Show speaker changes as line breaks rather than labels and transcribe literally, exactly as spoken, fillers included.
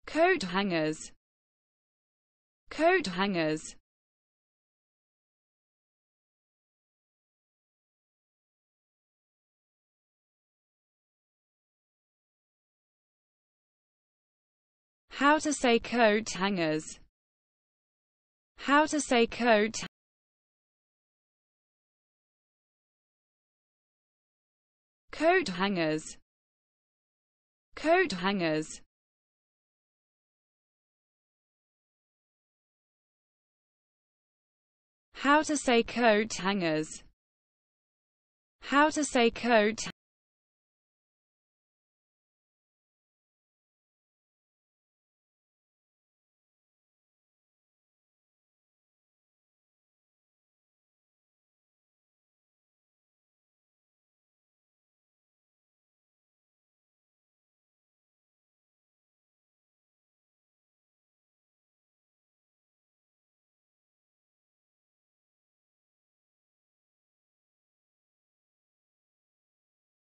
coat hangers, coat hangers. How to say coat hangers. How to say coat coat hangers, coat hangers. How to say coat hangers. How to say coat